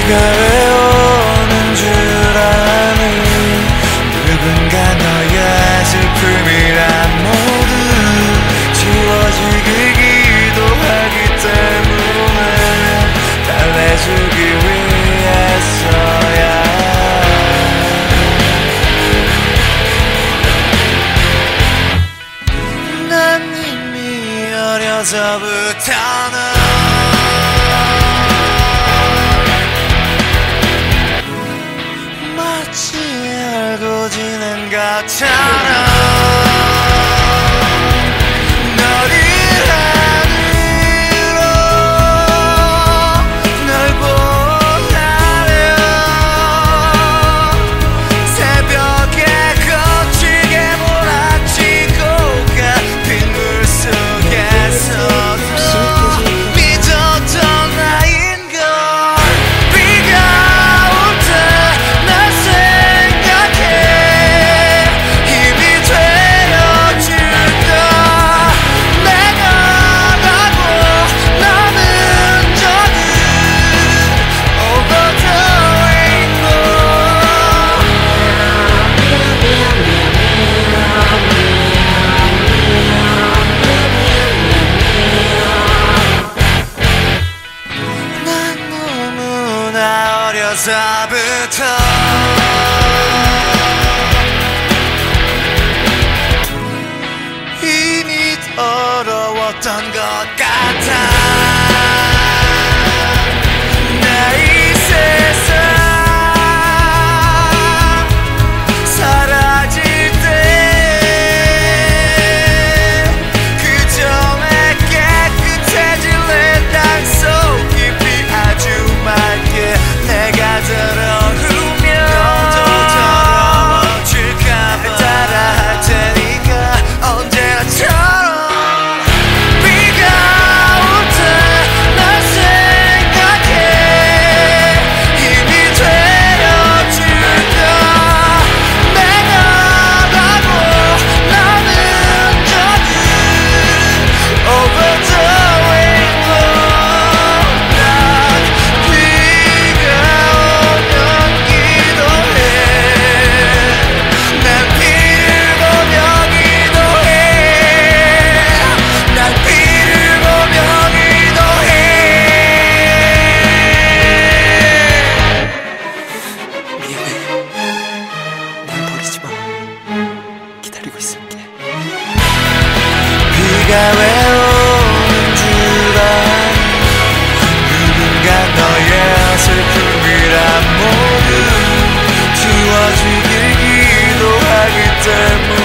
비가 왜 오는 줄 아니 누군가 너의 슬픔이란 모두 지워지길 기도하기 때문에 달래주기 위해서야. 난 이미 어려서부터는 알고 지낸 것처럼 너를 안으로 널 보내려 새벽에 거칠게 몰아치고 가 빗물 속에서도 믿었던 나인걸. 비가 올 때 날 어려서부터 이미 더러웠던 것 같아. 나 이 세상 사라질 때 그 전에 깨끗해질 내 땅속 깊이 아주 맑게 내가 들어오면 너도 더러워질까봐 따라할 테니까 언제나처럼. 비가 올 때 날 생각해 힘이 되어줄까. 내가 가고 나는 저기 over the rainbow. 난 비가 오면 기도해. 난 비를 보며 기도해. 난 비를 보며 기도해. 미안해. 날 버리지 마. 기다리고 있을게. 비가 왜 오는 줄 아니 누군가 너의 슬픔이란 모두 지워지길 기도하기 때문에